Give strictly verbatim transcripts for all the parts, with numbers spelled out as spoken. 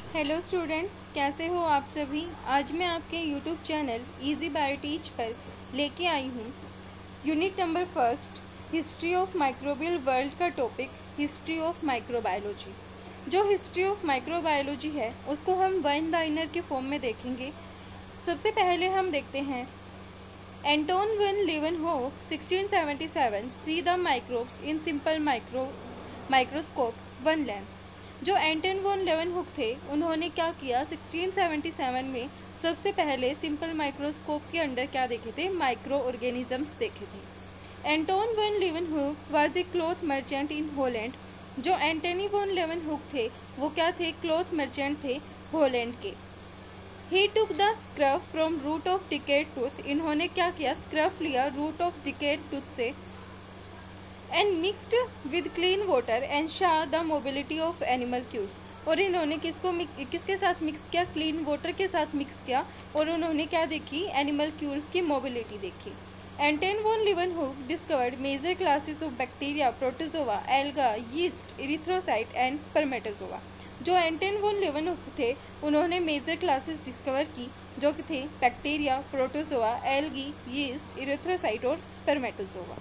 Hello students, कैसे हो आप सभी। आज मैं आपके YouTube channel easy bio teach पर लेके आई हूँ unit number first history of microbial world का टॉपिक हिस्ट्री ऑफ माइक्रोबायोलॉजी। जो हिस्ट्री ऑफ माइक्रोबायोलॉजी है उसको हम वन लाइनर के फॉर्म में देखेंगे। सबसे पहले हम देखते हैं Anton van Leeuwenhoek sixteen seventy seven see the microbes in simple micro microscope one lens. जो एंटन वॉन लेवनहुक थे उन्होंने क्या किया, सिक्सटीन सेवेंटी सेवन में सबसे पहले सिंपल माइक्रोस्कोप के अंडर क्या देखे थे, माइक्रो ऑर्गेनिजम्स देखे थे। Anton van Leeuwenhoek was a cloth merchant in Holland. जो एंटनी वॉन लेवनहुक थे वो क्या थे, क्लॉथ मर्चेंट थे हॉलैंड के। He took the scurf from root of decayed tooth. इन्होंने क्या किया, स्क्रफ लिया रूट ऑफ डिकेड टूथ से and mixed with clean water and saw the mobility of animalcules. और इन्होंने किसको किसके साथ मिक्स किया, क्लीन वाटर के साथ मिक्स किया और उन्होंने क्या देखी, एनिमल क्यूल्स की मोबिलिटी देखी। Anton van Leeuwenhoek discovered major classes of bacteria, protozoa, algae, yeast, erythrocyte and spermatozoa. जो एंटन वॉन लीवनहुक थे उन्होंने मेजर क्लासेस डिस्कवर की जो कि थे bacteria, protozoa, algae, yeast, erythrocyte और spermatozoa.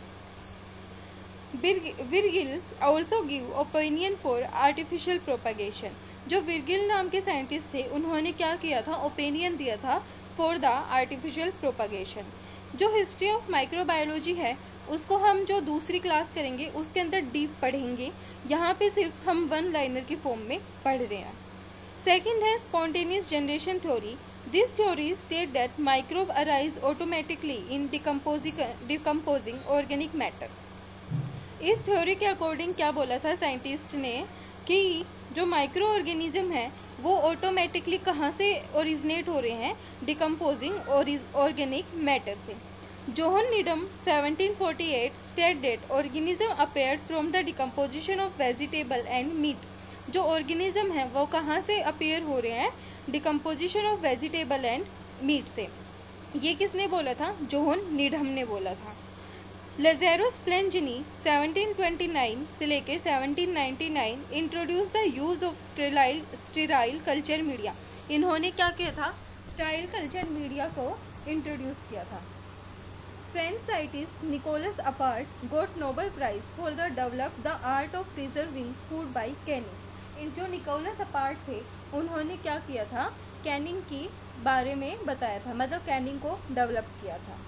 Virgil also give opinion for artificial propagation. जो Virgil नाम के साइंटिस्ट थे उन्होंने क्या किया था, ओपिनियन दिया था फॉर द आर्टिफिशियल प्रोपगेशन। जो हिस्ट्री ऑफ माइक्रोबायोलॉजी है उसको हम जो दूसरी क्लास करेंगे उसके अंदर डीप पढ़ेंगे। यहाँ पे सिर्फ हम वन लाइनर की फॉर्म में पढ़ रहे हैं। सेकेंड है spontaneous generation theory. This theory state that microbe arise automatically in decomposing decomposing organic matter. इस थ्योरी के अकॉर्डिंग क्या बोला था साइंटिस्ट ने कि जो माइक्रो ऑर्गेनिज्म है वो ऑटोमेटिकली कहाँ से ओरिजिनेट हो रहे हैं, डिकम्पोजिंग ऑर्गेनिक मैटर से। John Needham seventeen forty eight state that organism appeared from the decomposition of vegetable and meat. जो ऑर्गेनिज्म है वो कहाँ से अपेयर हो रहे हैं, decomposition of vegetable and meat से। ये किसने बोला था, जोहन नीडम ने बोला था। Lazzaro Spallanzani seventeen twenty nine से लेके seventeen ninety nine introduce the use of sterile sterile culture media. इन्होंने क्या किया था, स्टाइल कल्चर मीडिया को इंट्रोड्यूस किया था। French scientist Nicolas Appert got Nobel prize for the develop the art of preserving food by canning. इन जो Nicolas apart थे उन्होंने क्या किया था, कैनिंग की बारे में बताया था, मतलब कैनिंग को डेवलप किया था।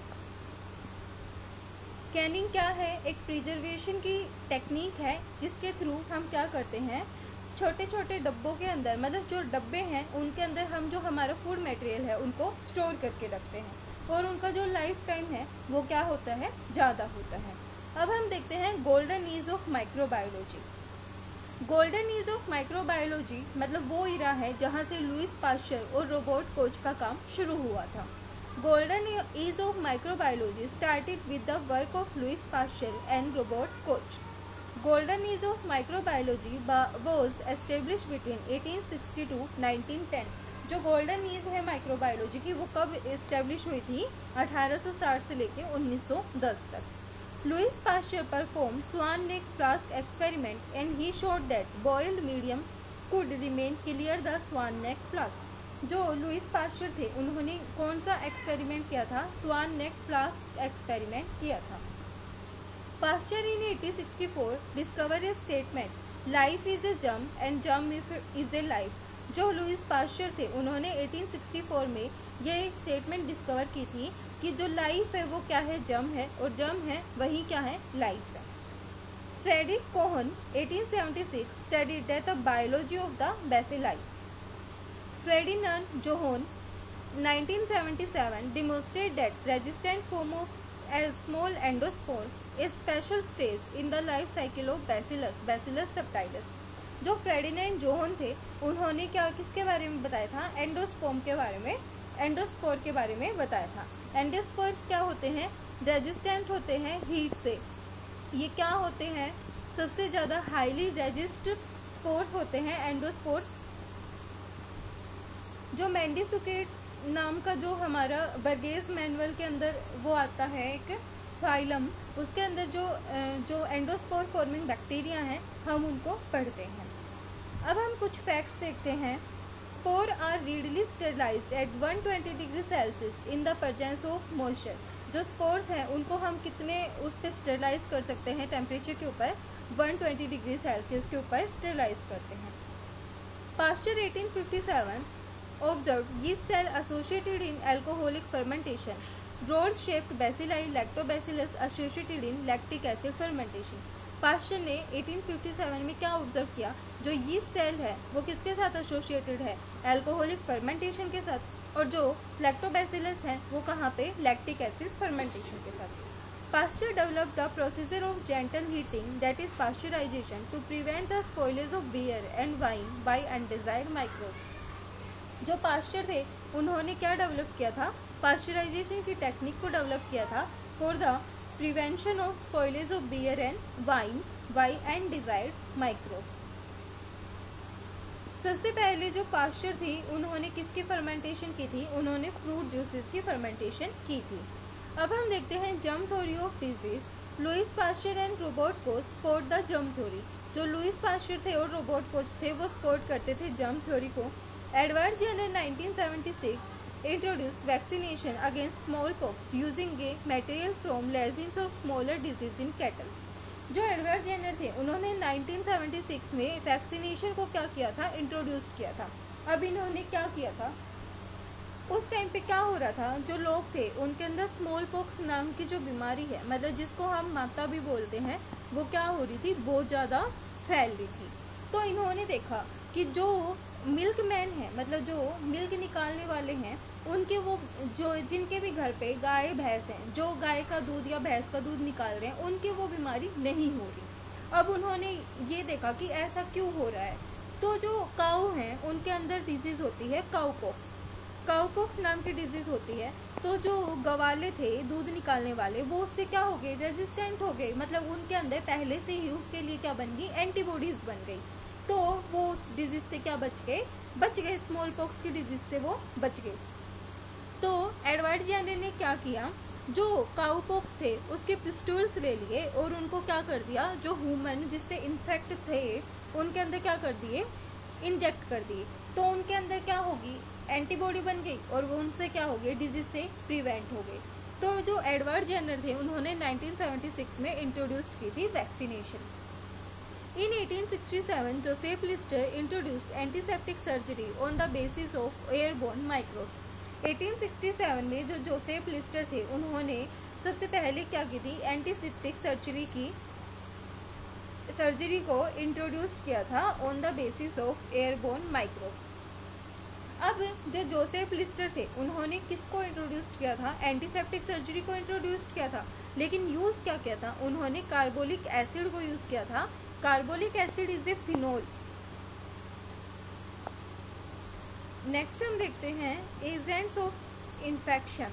कैनिंग क्या है, एक प्रिजर्वेशन की टेक्निक है जिसके थ्रू हम क्या करते हैं, छोटे छोटे डब्बों के अंदर, मतलब जो डब्बे हैं उनके अंदर हम जो हमारा फूड मटेरियल है उनको स्टोर करके रखते हैं और उनका जो लाइफ टाइम है वो क्या होता है, ज़्यादा होता है। अब हम देखते हैं golden age of microbiology. Golden age of microbiology मतलब वो इरा है जहाँ से लुईस पाश्चर और रोबर्ट कोच का काम शुरू हुआ था। Golden Age of Microbiology started with the work of Louis Pasteur and Robert Koch. Golden Age of Microbiology was established between eighteen sixty to nineteen ten. जो गोल्डन एज है microbiology की वो कब इस्टेब्लिश हुई थी, अठारह सौ साठ से लेके उन्नीस सौ दस तक। Louis Pasteur perform swan neck flask experiment and he showed that boiled medium could remain clear the swan neck flask. जो लुईस पाश्चर थे उन्होंने कौन सा एक्सपेरिमेंट किया था, स्वान नेक फ्लास्क एक्सपेरिमेंट किया था। Pasteur in eighteen sixty four discover a statement life is a germ and germ is a life. जो लुईस पाश्चर थे उन्होंने एटीन सिक्सटी फोर में यह एक स्टेटमेंट डिस्कवर की थी कि जो लाइफ है वो क्या है, जर्म है, और जर्म है वही क्या है, लाइफ है। Frederick Cohn eighteen seventy six studied the biology of the bacilli. Ferdinand Johann nineteen seventy seven demonstrated that resistant form of a small endospore is special stage in the life cycle of Bacillus Bacillus subtilis। जो फ्रेडिनेंड Johan थे उन्होंने क्या किसके बारे में बताया था, एंडोस्पोम के बारे में, एंडोस्पोर के बारे में बताया था। एंडोस्पोर्स क्या होते हैं, रेजिस्टेंट होते हैं हीट से। ये क्या होते हैं, सबसे ज़्यादा हाईली रेजिस्ट स्पोर्स होते हैं एंडोस्पोर्स। जो मैंडीसुकेट नाम का जो हमारा बर्गेस मैनुअल के अंदर वो आता है एक फाइलम, उसके अंदर जो जो एंडोस्पोर फॉर्मिंग बैक्टीरिया हैं हम उनको पढ़ते हैं। अब हम कुछ फैक्ट्स देखते हैं। Spore are readily sterilized at one twenty degree Celsius in the presence of moisture. जो स्पोर्स हैं उनको हम कितने उस पर स्टेरिलाइज कर सकते हैं, टेम्परेचर के ऊपर वन ट्वेंटी डिग्री सेल्सियस के ऊपर स्टेरिलाइज करते हैं। Pasteur eighteen fifty seven observe yeast cell associated in alcoholic fermentation, broad shaped bacilli lactobacillus associated in lactic acid fermentation। Pasteur ने एटीन फिफ्टी सेवन में क्या ऑब्जर्व किया, जो यीस्ट सेल है वो किसके साथ एसोसिएटेड है, अल्कोहलिक फर्मेंटेशन के साथ, और जो लैक्टोबैसिलस है वो कहाँ पे, लैक्टिक एसिड फर्मेंटेशन के साथ। Pasteur develop the procedure of gentle heating that is pasteurization to prevent the spoilage of beer and wine by undesired microbes. जो पास्चर थे उन्होंने क्या डेवलप किया था, पास्चराइजेशन की टेक्निक को डेवलप किया था for the prevention of spoilage of beer and wine by undesired microbes. सबसे पहले जो पास्चर थी उन्होंने किसकी फर्मेंटेशन की थी, उन्होंने फ्रूट जूसेस की फर्मेंटेशन की थी। अब हम देखते हैं germ theory of disease. Louis Pasteur and Robert Koch support the germ theory. जो लुइस पास्चर थे और रोबर्ट कोच थे वो सपोर्ट करते थे जर्म थ्योरी को। Edward Jenner nineteen seventy six introduced vaccination against smallpox using a material from lesions of smaller disease in cattle. जो Edward Jenner थे उन्होंने नाइनटीन सेवेंटी सिक्स में वैक्सीनेशन को क्या किया था, इंट्रोड्यूस किया था। अब इन्होंने क्या किया था, उस टाइम पे क्या हो रहा था, जो लोग थे उनके अंदर स्मॉल पॉक्स नाम की जो बीमारी है, मतलब जिसको हम माता भी बोलते हैं, वो क्या हो रही थी, बहुत ज़्यादा फैल रही थी। तो इन्होंने देखा कि जो मिल्क मैन है, मतलब जो मिल्क निकालने वाले हैं, उनके वो जो जिनके भी घर पे गाय भैंस हैं, जो गाय का दूध या भैंस का दूध निकाल रहे हैं, उनकी वो बीमारी नहीं हो रही। अब उन्होंने ये देखा कि ऐसा क्यों हो रहा है। तो जो काऊ हैं उनके अंदर डिजीज़ होती है काऊ पॉक्स, काऊ पॉक्स नाम की डिजीज़ होती है। तो जो गवाले थे दूध निकालने वाले, वो उससे क्या हो गए, रेजिस्टेंट हो गए, मतलब उनके अंदर पहले से ही उसके लिए क्या बन गई, एंटीबॉडीज़ बन गई। तो वो उस डिजीज़ से क्या बच गए, बच गए स्मॉल पॉक्स की डिजीज़ से वो बच गए। तो एडवर्ड जेनर ने क्या किया, जो काऊ पॉक्स थे उसके पिस्टूल्स ले लिए और उनको क्या कर दिया, जो ह्यूमन जिससे इन्फेक्ट थे उनके अंदर क्या कर दिए, इंजेक्ट कर दिए। तो उनके अंदर क्या होगी, एंटीबॉडी बन गई और वो उनसे क्या हो गए, डिजीज़ से प्रिवेंट हो गए। तो जो एडवर्ड जेनर थे उन्होंने नाइनटीन सेवेंटी सिक्स में इंट्रोड्यूस की थी vaccination. In eighteen sixty-seven, Joseph Lister introduced antiseptic surgery on the basis of airborne microbes. Eighteen sixty seven में जो जोसेफ लिस्टर थे उन्होंने सबसे पहले क्या की थी, एंटीसेप्टिक सर्जरी की सर्जरी को इंट्रोड्यूस किया था on the basis of airborne microbes. अब जो जोसेफ लिस्टर थे उन्होंने किसको इंट्रोड्यूस किया था, एंटीसेप्टिक सर्जरी को इंट्रोड्यूस किया था, लेकिन यूज़ क्या किया था, उन्होंने कार्बोलिक एसिड को यूज़ किया था। Carbolic acid is a phenol. Next हम देखते हैं agents of infection.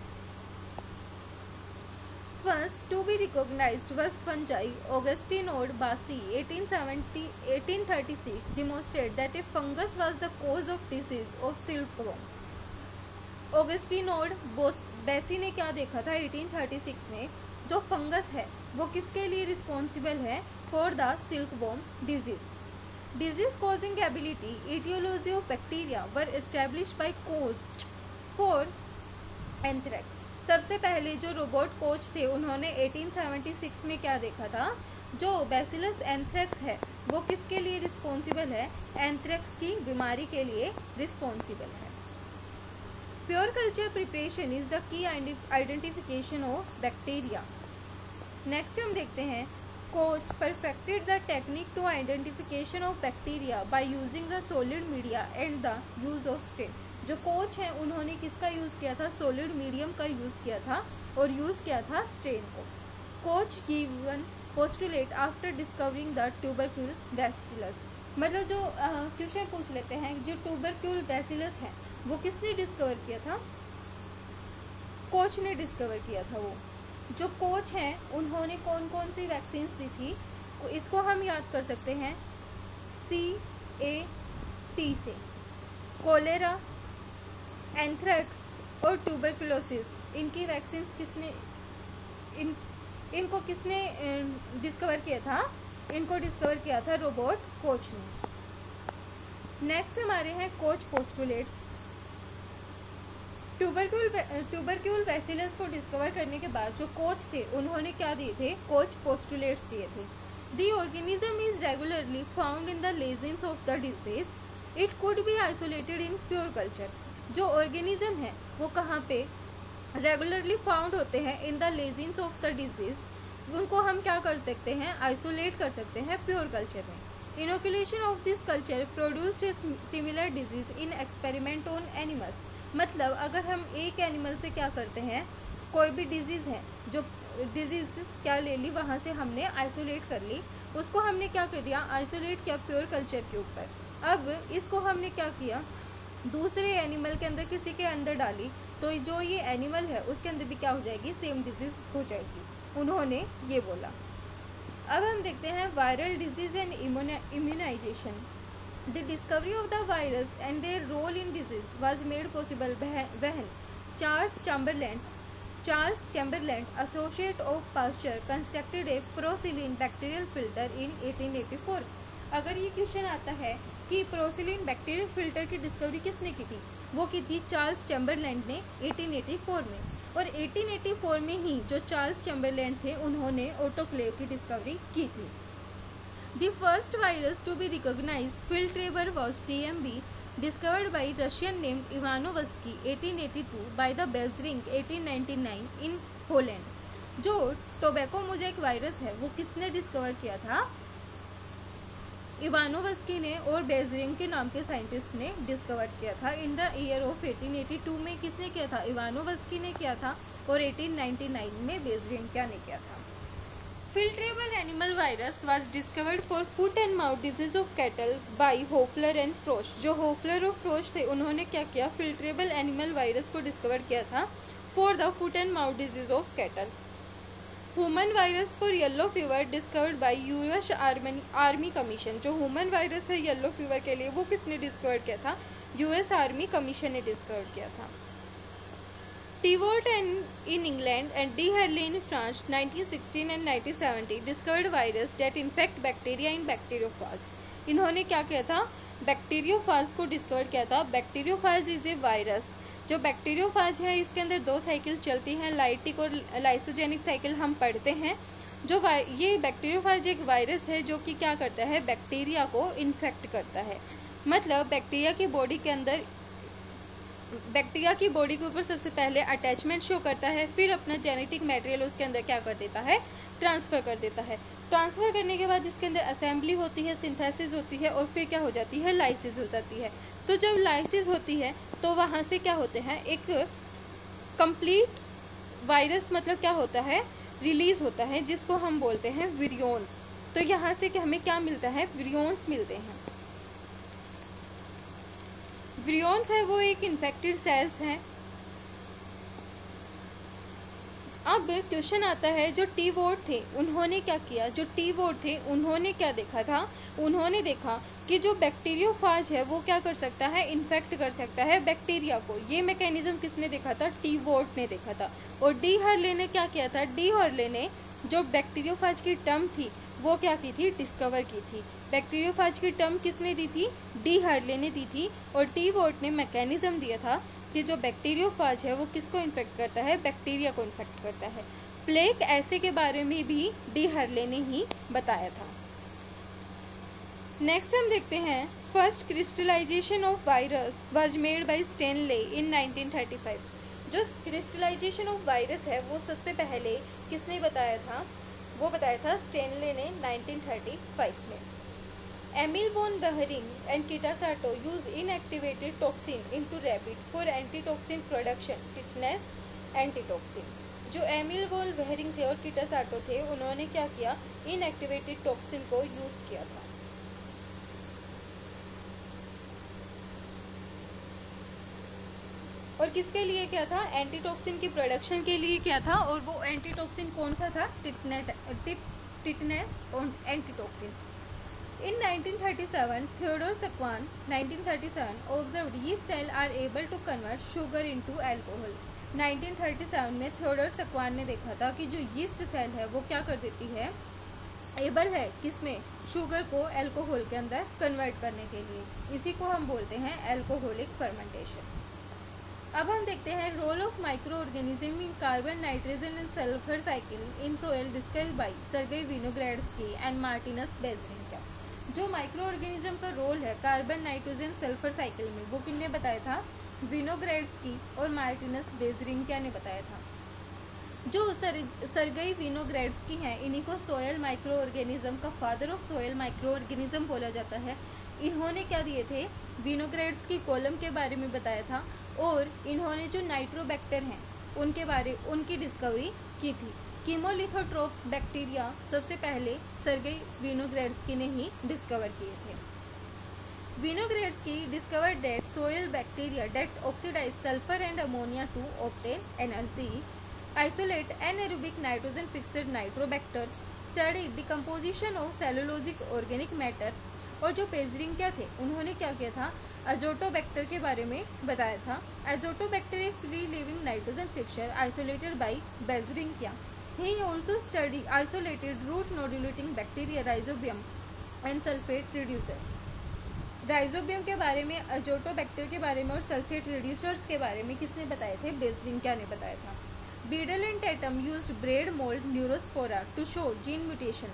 First to be recognized were fungi. Augustin और Bassi eighteen seventy eighteen thirty six demonstrate that a fungus was the cause of disease of silkworm. Augustin और Bassi ने क्या देखा था eighteen thirty six में, जो fungus है वो किसके लिए रिस्पॉन्सिबल है, for the silkworm disease. Disease causing ability etiology of bacteria were established by Koch for anthrax। सबसे पहले जो रोबोट कोच थे उन्होंने एटीन सेवेंटी सिक्स में क्या देखा था, जो बैसिलस एंथ्रेक्स है वो किसके लिए रिस्पॉन्सिबल है, एंथ्रेक्स की बीमारी के लिए रिस्पॉन्सिबल है। Pure culture preparation is the key identification of bacteria. Next हम देखते हैं Koch perfected the technique to identification of bacteria by using the solid media and the use of stain. जो कोच हैं उन्होंने किसका यूज़ किया था, सॉलिड मीडियम का यूज़ किया था और यूज़ किया था स्ट्रेन को। Koch given postulate after discovering the tubercle bacillus. मतलब जो क्वेश्चन पूछ लेते हैं, जो ट्यूबरक्यूल बैसिलस है वो किसने डिस्कवर किया था, कोच ने डिस्कवर किया था। वो जो कोच हैं उन्होंने कौन कौन सी वैक्सीन्स दी थी, इसको हम याद कर सकते हैं सी ए टी से। कोलेरा, एंथ्रेक्स और ट्यूबरकुलोसिस, इनकी वैक्सीन्स किसने इन इनको किसने डिस्कवर किया था, इनको डिस्कवर किया था रोबर्ट कोच ने। नेक्स्ट हमारे हैं Koch postulates. Tubercle tubercle bacillus को डिस्कवर करने के बाद जो कोच थे उन्होंने क्या दिए थे, कोच पोस्टुलेट्स दिए थे। The organism is regularly found in the lesions of the disease, it could be isolated in pure culture. जो ऑर्गेनिज्म है वो कहाँ पे रेगुलरली फाउंड होते हैं, in the lesions of the disease, उनको हम क्या कर सकते हैं, आइसोलेट कर सकते हैं प्योर कल्चर में। Inoculation of this culture produced a similar disease in experiment on animals. मतलब अगर हम एक एनिमल से क्या करते हैं, कोई भी डिजीज़ है, जो डिजीज़ क्या ले ली, वहाँ से हमने आइसोलेट कर ली, उसको हमने क्या कर दिया, आइसोलेट किया प्योर कल्चर के ऊपर। अब इसको हमने क्या किया, दूसरे एनिमल के अंदर, किसी के अंदर डाली, तो जो ये एनिमल है उसके अंदर भी क्या हो जाएगी, सेम डिजीज़ हो जाएगी, उन्होंने ये बोला। अब हम देखते हैं viral disease and immunization. The discovery of the virus and their role in disease was made possible when Charles Chamberlain, Charles Chamberlain, associate of Pasteur, constructed a Procylene bacterial filter in eighteen eighty-four। अगर ये question आता है कि porcelain bacterial filter की discovery किसने की थी, वो की थी चार्ल्स चैम्बरलैंड ने एटीन एटी फोर में। और एटीन एटी फोर में ही जो चार्ल्स चैम्बरलैंड थे उन्होंने ऑटोक्लेव की डिस्कवरी की थी। The first virus to be recognized filtrable was T M B, discovered by Russian named Ivanovsky eighteen eighty-two by the Beijing eighteen ninety-nine in Holland। जो tobacco mosaic virus है वो किसने discover किया था, Ivanovsky ने और बेजरिंग के नाम के साइंटिस्ट ने डिस्कवर किया था। In the year of eighteen eighty two में किसने किया था, इवानोवस्की ने किया था, और एटीन नाइंटी नाइन में बेजरिंग क्या ने किया था। Filtrable animal virus was discovered for foot and mouth disease of cattle by Hoffler and Frosch। जो होफलर और फ्रोश थे उन्होंने क्या किया, फिल्ट्रेबल एनिमल वायरस को डिस्कवर किया था for the foot and mouth disease of cattle. Human virus for yellow fever discovered by US army commission. जो ह्यूमन वायरस है येलो फीवर के लिए वो किसने डिस्कवर किया था, यूएस आर्मी कमीशन ने डिस्कवर किया था। Tivot and in England and De Herle in France nineteen sixteen and nineteen seventy discovered virus that infect bacteria in bacteriophage। इन्होंने क्या किया था, बैक्टीरियोफाज को डिस्कवर किया था। Bacteriophage is a virus. जो बैक्टीरियोफाज है इसके अंदर दो साइकिल चलती हैं, लाइटिक और लाइसोजेनिक साइकिल हम पढ़ते हैं। जो ये बैक्टीरियोफाज एक वायरस है जो कि क्या करता है, बैक्टीरिया को इन्फेक्ट करता है। मतलब बैक्टीरिया की बॉडी के अंदर, बैक्टीरिया की बॉडी के ऊपर सबसे पहले अटैचमेंट शो करता है, फिर अपना जेनेटिक मटेरियल उसके अंदर क्या कर देता है, ट्रांसफ़र कर देता है। ट्रांसफ़र करने के बाद इसके अंदर असेंबली होती है, सिंथेसिस होती है, और फिर क्या हो जाती है, लाइसिस हो जाती है। तो जब लाइसिस होती है तो वहाँ से क्या होते हैं, एक कंप्लीट वायरस मतलब क्या होता है, रिलीज़ होता है, जिसको हम बोलते हैं विरियोन्स। तो यहाँ से कि हमें क्या मिलता है, विरियोन्स मिलते हैं। विरियोन्स है वो एक इन्फेक्टेड सेल्स हैं। अब क्वेश्चन आता है, जो टी वोट थे उन्होंने क्या किया, जो टी वोट थे उन्होंने क्या देखा था, उन्होंने देखा कि जो बैक्टीरियोफाज है वो क्या कर सकता है, इन्फेक्ट कर सकता है बैक्टीरिया को। ये मैकेनिज्म किसने देखा था, टी वोट ने देखा था। और डी हर्ले ने क्या किया था, डी हर्ले ने जो बैक्टीरियोफाज की टर्म थी वो क्या की थी, डिस्कवर की थी। बैक्टीरियोफाज की टर्म किसने दी थी, डी हर्ले ने दी थी। और टी वोट ने मैकेनिज्म दिया था कि जो बैक्टीरियोफाज है वो किसको इन्फेक्ट करता है, बैक्टीरिया को इन्फेक्ट करता है। प्लेग ऐसे के बारे में भी डी हर्ले ने ही बताया था। नेक्स्ट हम देखते हैं, first crystallization of virus was made by Stanley in nineteen thirty five. जो क्रिस्टलाइजेशन ऑफ वायरस है वो सबसे पहले किसने बताया था, वो बताया था स्टेनले ने नाइनटीन थर्टी फाइव में। Emil von Behring and Kitasato use inactivated toxin into rabbit for antitoxin production, tetanus antitoxin. जो एमिल वॉन बेहरिंग थे और किटासाटो थे उन्होंने क्या किया, इनएक्टिवेटेड टॉक्सिन को यूज़ किया था। और किसके लिए क्या था, एंटीटॉक्सिन की प्रोडक्शन के लिए क्या था, और वो एंटीटॉक्सिन कौन सा था, टिटनेट टिटनेस और antitoxin. In nineteen thirty-seven, Theodore Sakwan nineteen thirty seven observed yeast cell are able to convert sugar into alcohol। Nineteen thirty seven में थियोडोर सक्वान ने देखा था कि जो यीस्ट सेल है वो क्या कर देती है, एबल है किसमें, शुगर को अल्कोहल के अंदर कन्वर्ट करने के लिए। इसी को हम बोलते हैं अल्कोहलिक फर्मेंटेशन। अब हम देखते हैं role of micro organism in carbon nitrogen and sulphur cycle in soil discussed by Sergei Winogradsky and Martinus Beijerinck. जो माइक्रो ऑर्गेनिज्म का रोल है कार्बन नाइट्रोजन सल्फर साइकिल में, वो किसने बताया था, विनोग्रेड्स्की और मार्टिनस बेजरिंका ने बताया था। जो सर, सर्गेई विनोग्रेड्स्की हैं, इन्हीं को सोयल माइक्रो ऑर्गेनिज्म का father of soil micro organism बोला जाता है। इन्होंने क्या दिए थे, विनोग्रेड्स्की कॉलम के बारे में बताया था और इन्होंने जो नाइट्रोबैक्टर हैं उनके बारे उनकी डिस्कवरी की थी। कीमोलिथोट्रोप्स बैक्टीरिया सबसे पहले सर्गेई विनोग्रेड्स्की ने ही डिस्कवर किए थे। Winogradsky discovered that soil bacteria that oxidize sulphur and ammonia to obtain energy, isolate anaerobic nitrogen fixed nitrobacters, study decomposition of cellulosic organic matter। और जो बेजरिंका थे उन्होंने क्या किया था, अजोटोबैक्टर के बारे में बताया था। Azotobacter a free living nitrogen fixture isolated by Beijerinck. He also study isolated root nodulating bacteria Rhizobium and sulphate reducers. Rhizobium के बारे में, अजोटोबैक्टर के बारे में और सल्फेट रिड्यूसर्स के बारे में किसने बताए थे, बेजरिंका ने बताया था। Beadle and Tatum used bread mould Neurospora to show gene mutation.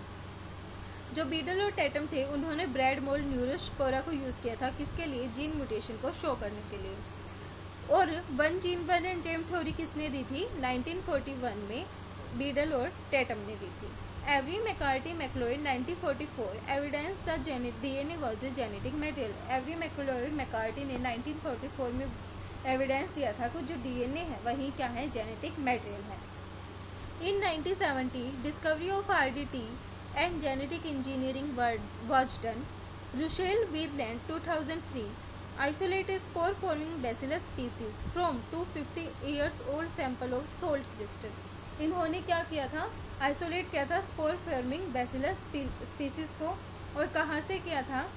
जो बीडल और टैटम थे उन्होंने ब्रेड मोल्ड न्यूरोस्पोरा को यूज़ किया था, किसके लिए, जीन म्यूटेशन को शो करने के लिए। और one gene one enzyme theory किसने दी थी, नाइनटीन फोर्टी वन में बीडल और टैटम ने दी थी। Avery McCarty MacLeod nineteen forty four evidence the जेनेट DNA was a genetic material. Avery MacLeod McCarty ने नाइनटीन फोर्टी फोर में एविडेंस दिया था कि जो डीएनए है वही क्या है, जेनेटिक मटेरियल है। In nineteen seventy discovery of RDT and genetic engineering was done. Russell Vreeland two thousand three isolated spore forming bacillus species from two fifty years old sample of salt crystal. इन्होंने क्या किया था, isolate किया था spore forming bacillus species को, और कहाँ से किया था,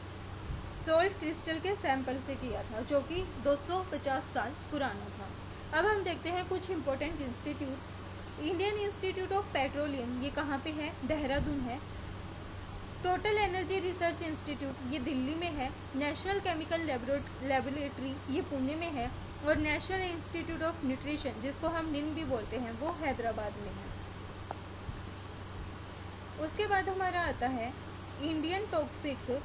सोल्ट क्रिस्टल के सैंपल से किया था, जो कि दो सौ पचास साल पुराना था। अब हम देखते हैं कुछ important institute. Indian Institute of Petroleum, ये कहाँ पे है, देहरादून है। टोटल एनर्जी रिसर्च इंस्टीट्यूट, ये दिल्ली में है। नेशनल केमिकल लेबोरेटरी, ये पुणे में है। और नेशनल इंस्टीट्यूट ऑफ न्यूट्रिशन, जिसको हम निन भी बोलते हैं, वो हैदराबाद में है। उसके बाद हमारा आता है Indian toxic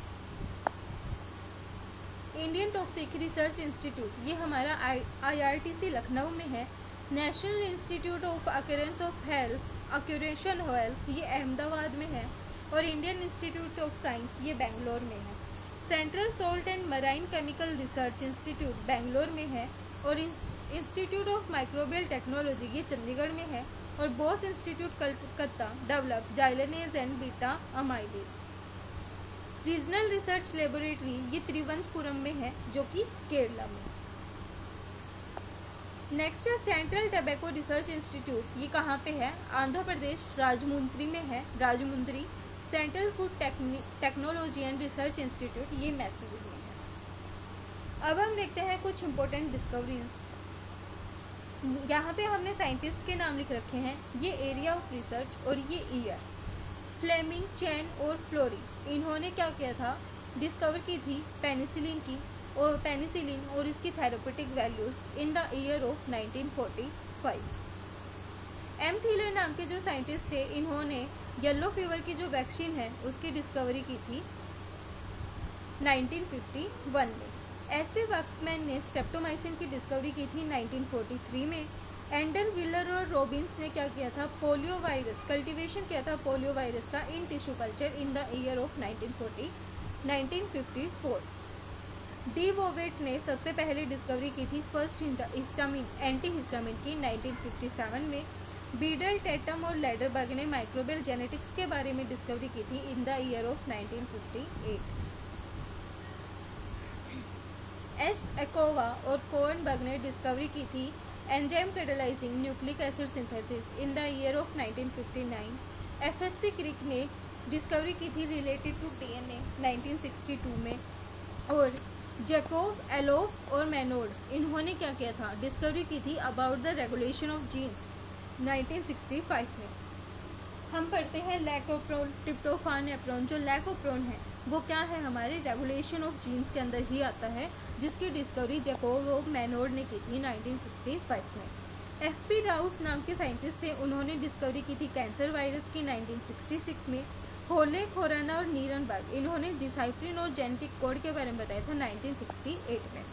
Indian toxic research institute, ये हमारा आई आईआरटीसी लखनऊ में है। National Institute of occurrence of health occupation health, ये अहमदाबाद में है। और इंडियन इंस्टीट्यूट ऑफ साइंस, ये बेंगलोर में है। Central Salt and Marine Chemical Research Institute Bangalore में है। और इंस्टीट्यूट ऑफ माइक्रोबियल टेक्नोलॉजी, ये चंडीगढ़ में है। और Bose Institute Calcutta develop xylanase and beta amylase. Regional Research Laboratory, ये त्रिवंतपुरम में है, जो कि केरला में। नेक्स्ट है सेंट्रल टबैको रिसर्च इंस्टीट्यूट, ये कहाँ पे है, आंध्र प्रदेश, राजमुंद्री में है, Rajahmundry. Central Food Technology and Research institute, ये मैसूर में है। अब हम देखते हैं कुछ इंपॉर्टेंट डिस्कवरीज। यहाँ पे हमने साइंटिस्ट के नाम लिख रखे हैं, ये एरिया ऑफ रिसर्च और ये ईयर। फ्लेमिंग, चैन और फ्लोरी, इन्होंने क्या किया था, डिस्कवर की थी पेनिसिलिन की और पेनिसिलिन और इसकी therapeutic values in the year of nineteen forty five. M Theiler नाम के जो साइंटिस्ट थे, इन्होंने येलो फीवर की जो वैक्सीन है उसकी डिस्कवरी की थी नाइनटीन फिफ्टी वन में। एस ए वैक्समैन ने स्ट्रेप्टोमाइसिन की डिस्कवरी की थी नाइनटीन फोर्टी थ्री में। एंडर विलर और रॉबिन्स ने क्या किया था, पोलियो वायरस कल्टीवेशन किया था पोलियो वायरस का in tissue culture in the year of nineteen fifty four. D Bovet ने सबसे पहले डिस्कवरी की थी फर्स्ट हिस्टामिन एंटी हिस्टामिन की नाइनटीन फिफ्टी सेवन में। बीडल, टैटम और लेडरबर्ग ने माइक्रोबियल जेनेटिक्स के बारे में डिस्कवरी की थी in the year of nineteen fifty eight. S Ochoa और कोर्नबर्ग ने डिस्कवरी की थी enzyme catalysing nucleic acid synthesis in the year of nineteen fifty nine. F H C Crick ने डिस्कवरी की थी related to DNA nineteen sixty two में। और Jacob, एलोफ और मैनोड, इन्होंने क्या किया था, डिस्कवरी की थी about the regulation of genes nineteen sixty five में। हम पढ़ते हैं लैकोप्रोन ट्रिप्टोफान एप्रोन। जो लैकोप्रोन है वो क्या है, हमारे रेगुलेशन ऑफ जीन्स के अंदर ही आता है, जिसकी डिस्कवरी जैकोबो मैनोर्ड ने की थी नाइनटीन सिक्सटी फाइव में। एफ पी राउस नाम के साइंटिस्ट थे, उन्होंने डिस्कवरी की थी कैंसर वायरस की नाइनटीन सिक्सटी सिक्स में। होले, खोराना और नीरनबर्ग, इन्होंने डिसाइफ्रिन और जेनेटिक कोड के बारे में बताया था नाइनटीन सिक्सटी एट में।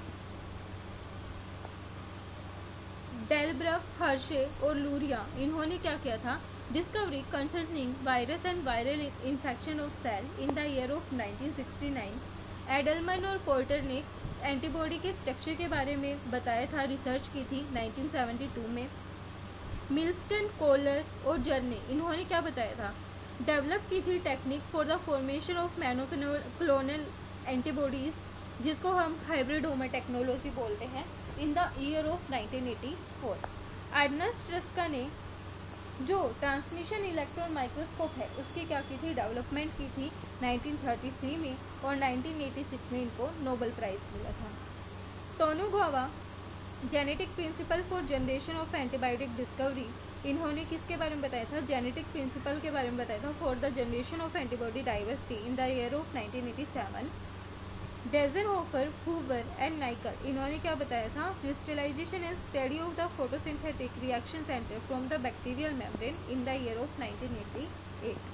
डेलब्रग, हर्शे और लूरिया, इन्होंने क्या किया था, discovery concerning virus and viral infection of cell in the year of nineteen sixty nine. Edelman और पोर्टर ने एंटीबॉडी के स्ट्रक्चर के बारे में बताया था, रिसर्च की थी नाइनटीन सेवेंटी टू में। मिल्स्टन, कोलर और जर्ने, इन्होंने क्या बताया था, डेवलप की थी technique for the formation of monoclonal antibodies, जिसको हम हाइब्रिडोमा टेक्नोलॉजी बोलते हैं, in the year of nineteen eighty four. Ernst Ruska ने जो ट्रांसमिशन इलेक्ट्रॉन माइक्रोस्कोप है उसकी क्या की थी, डेवलपमेंट की थी नाइनटीन थर्टी थ्री में, और नाइनटीन एटी सिक्स में इनको नोबेल प्राइज़ मिला था। Tonegawa, genetic principle for generation of antibiotic discovery, इन्होंने किसके बारे में बताया था, जेनेटिक प्रिंसिपल के बारे में बताया था for the generation of antibody diversity in the year of nineteen eighty seven. Deisenhofer, Huber and Michel, इन्होंने क्या बताया था, crystallization and study of the photosynthetic reaction centre from the bacterial membrane in the year of nineteen eighty eight.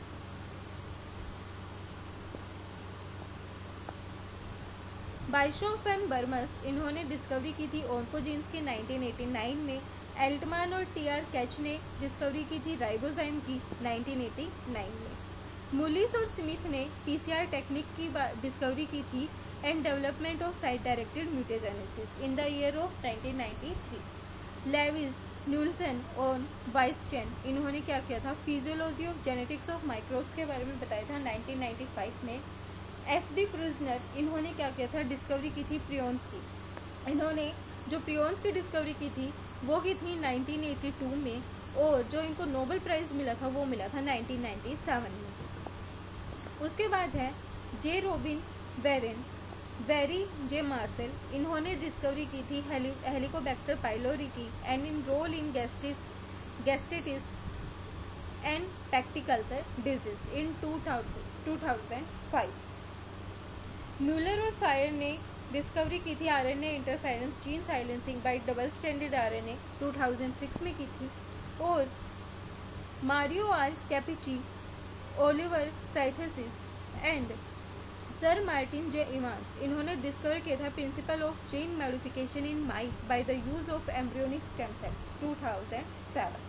Bishop and Varmus, इन्होंने discovery की थी oncogenes की nineteen eighty nine में। Altman और टी आर कैच ने discovery की थी ribozyme की नाइनटीन एटी नाइन में। मुलिस और स्मिथ ने पीसीआर टेक्निक की डिस्कवरी की थी and development of site directed mutagenesis in the year of nineteen ninety three. Lewis, Nusslein और वाइसचेन, इन्होंने क्या किया था, physiology of genetics of microbes के बारे में बताया था नाइनटीन नाइंटी फाइव में। एस डी क्रूजनर, इन्होंने क्या किया था, डिस्कवरी की थी प्रियॉन्स की। इन्होंने जो प्रियॉन्स की डिस्कवरी की थी वो की थी नाइनटीन एटी टू में, और जो इनको नोबेल प्राइज़ मिला था वो मिला था नाइनटीन नाइंटी सेवन में। उसके बाद है जे रोबिन वेरेन, वेरी जे मार्सेल, इन्होंने डिस्कवरी की थी हेली हेलिकोबैक्टर पाइलोरी की and in role in gastritis gastritis and peptic ulcer disease in two thousand five. Muller और फायर ने डिस्कवरी की थी RNA interference gene silencing by double standard RNA two thousand six में की थी। और Mario R Capecchi, Oliver Smithies and sir Martin J Evans, इन्होंने discover किया था principle of gene modification in mice by the use of embryonic stem cell to thousand seven.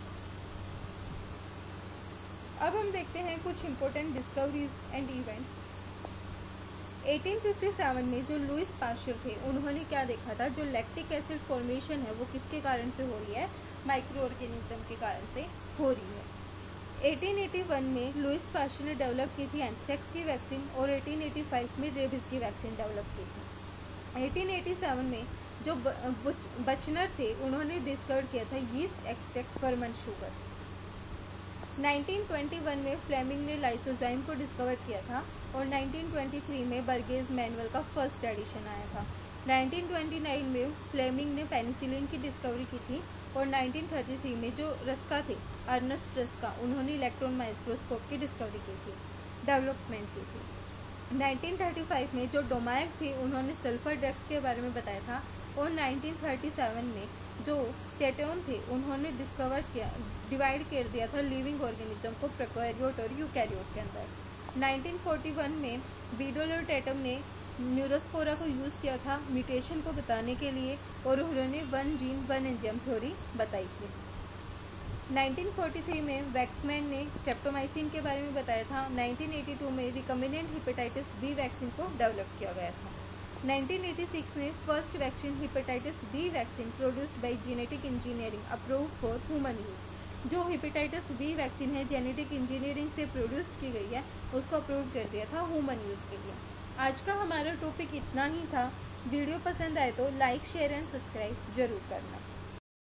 अब हम देखते हैं कुछ important discoveries and events. Eighteen fifty seven में जो लुइस पास्चर थे, उन्होंने क्या देखा था, जो लैक्टिक एसिड फॉर्मेशन है वो किसके कारण से हो रही है, माइक्रो ऑर्गेनिज्म के कारण से हो रही है। एटीन एटी वन में लुइस पास्चर ने डेवलप की थी एंथ्रेक्स की वैक्सीन, और एटीन एटी फाइव में रेबीज की वैक्सीन डेवलप की थी। एटीन एटी सेवन में जो बचनर थे, उन्होंने डिस्कवर किया था yeast extract ferment sugar. Nineteen twenty one में फ्लेमिंग ने लाइसोजाइम को डिस्कवर किया था, और नाइनटीन ट्वेंटी थ्री में बर्गेज मैनुअल का फर्स्ट एडिशन आया था। नाइनटीन ट्वेंटी नाइन में फ्लेमिंग ने पेनिसिलिन की डिस्कवरी की थी, और नाइनटीन थर्टी थ्री में जो रस्का थे, अर्नेस्ट रस्का, उन्होंने इलेक्ट्रॉन माइक्रोस्कोप की डिस्कवरी की थी, डेवलपमेंट की थी। नाइनटीन थर्टी फाइव में जो डोमायक थे, उन्होंने सल्फर ड्रग्स के बारे में बताया था, और नाइनटीन थर्टी सेवन में जो चेटोन थे, उन्होंने डिस्कवर किया डिवाइड कर दिया था लिविंग ऑर्गेनिज्म को प्रोकैरियोट और यूकैरियोट के अंदर। नाइनटीन फोर्टी वन में बीडल और टेटम ने न्यूरोस्पोरा को यूज़ किया था म्यूटेशन को बताने के लिए, और उन्होंने one gene one enzyme theory बताई थी। नाइनटीन फोर्टी थ्री में वैक्समैन ने स्ट्रेप्टोमाइसिन के बारे में बताया था। नाइनटीन एटी टू में रिकम्बिनेंट हेपेटाइटिस बी वैक्सीन को डेवलप किया गया था। नाइनटीन एटी सिक्स में first vaccine hepatitis B vaccine produced by genetic engineering approve for human use. जो हेपेटाइटिस बी वैक्सीन है जेनेटिक इंजीनियरिंग से प्रोड्यूस्ड की गई है, उसको अप्रूव कर दिया था ह्यूमन यूज़ के लिए। आज का हमारा टॉपिक इतना ही था। वीडियो पसंद आए तो लाइक, शेयर एंड सब्सक्राइब जरूर करना।